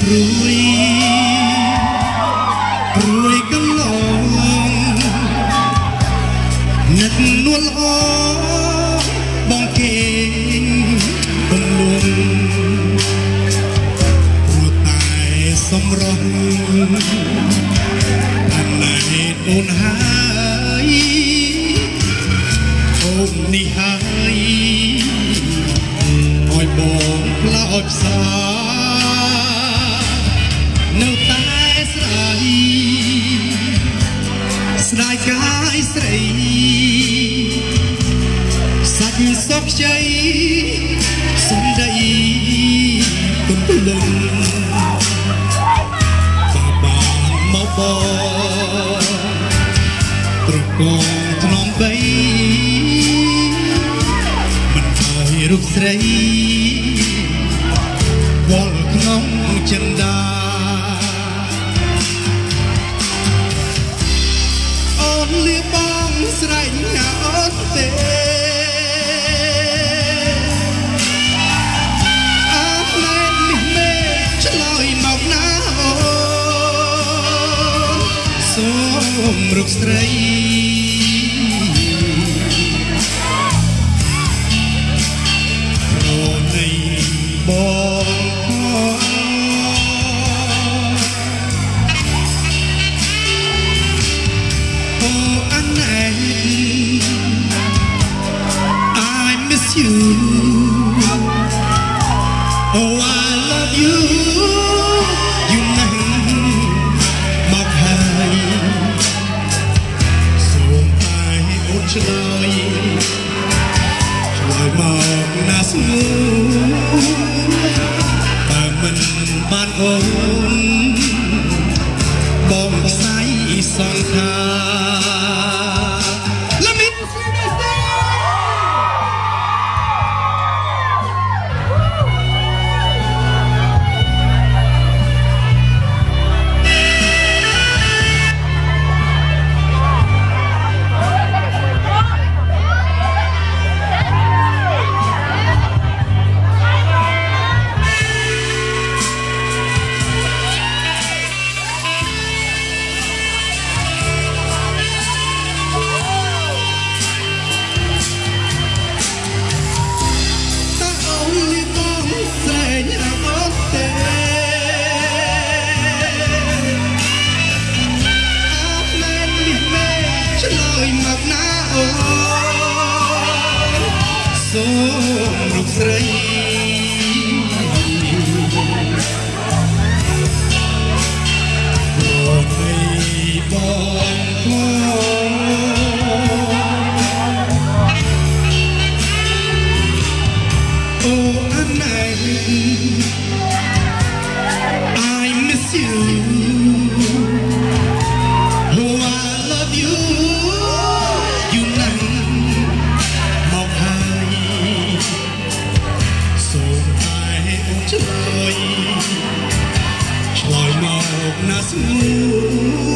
ព្រួយកំឡងនឹកនួលអបងគេកំលួងព្រោះតែសម្រស់អាណែតអូនហើយអូននេះហើយអើយបងផ្លោចផ្សានៅតែស្ដាយកាយស្រីសាច់សពជ័យសំដីទំភ្លឹងបានមកបងត្រកងថ្នមបីមិនឲ្យរូបស្រីវល់ក្នុងចិន្តាលៀបបងស្រែកណាអូនទេអើណែនេះមេឆ្លើយមកណាអូនសូមរូបស្រីប្រណីបងYou. Oh, I love you. You know, my heart. So I won't lie. Tryមកណាស្ងួនតែមិនបានអូនបងផ្សាយសង្ខាសូមរូបស្រីប្រណីបងអូអាណែត I miss you Oh I love youឆ្លើយមកណាស្ងួ